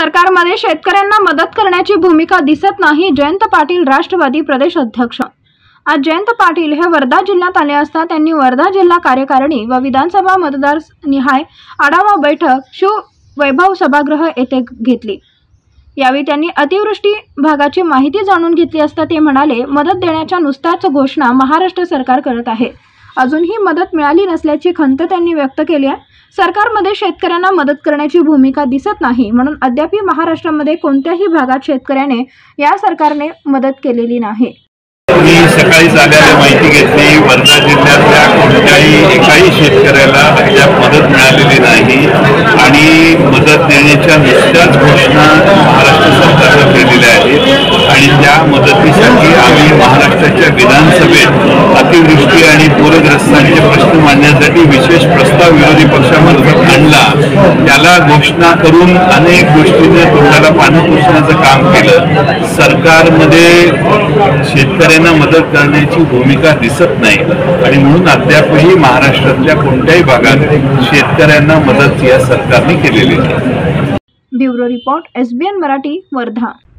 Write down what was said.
सरकारमध्ये शेतकऱ्यांना मदत करण्याची भूमिका दिसत नाही. जयंत पाटील, राष्ट्रवादी प्रदेश अध्यक्ष। आज जयंत पाटील हे वर्धा जिल्ह्यात आले असता त्यांनी वर्धा जिल्हा कार्यकारिणी व विधानसभा मतदार निहाय आढावा बैठक शिव वैभव सभागृह येथे घेतली। यावेळी त्यांनी अतिवृष्टी भागाची माहिती जाणून घेतली असता ते म्हणाले, मदत देण्याच्या नुसत्याच घोषणा महाराष्ट्र सरकार करत आहे, अजूनही मदत मिळाली नसल्याची खंत त्यांनी व्यक्त केली आहे। सरकारमध्ये शेतकऱ्यांना मदत करण्याची भूमिका दिसत नाही, म्हणून अद्याप महाराष्ट्रामध्ये कोणत्याही भागात शेतकऱ्याने या सरकारने मदत केलेली नाही। मी सकाळी झालेली माहिती घेतली, वर्धा जिल्ह्यातल्या एकाही शेतकऱ्याला अद्याप मदत मिळालेली नाही आणि मदत देण्याच्या नुसत्याच घोषणा महाराष्ट्र सरकारने केलेल्या आहेत आणि त्या मदतीसाठी आम्ही महाराष्ट्राच्या विधानसभेत अतिवृष्टी आणि पूरग्रस्तांचे प्रश्न मांडण्यासाठी विशेष प्रस्ताव विरोधी पक्षामार्फत आणला। त्याला घोषणा करून अनेक गोष्टींना तोंडाला पाणी पुसण्याचं काम केलं। सरकारमध्ये शेतकऱ्यांना मदत करण्याची भूमिका दिसत नाही आणि म्हणून अद्यापही महाराष्ट्रातल्या कोणत्याही भागात शेतकऱ्यांना मदत या सरकारने केलेली नाही। Bureau report, SBN Marathi, Wardha.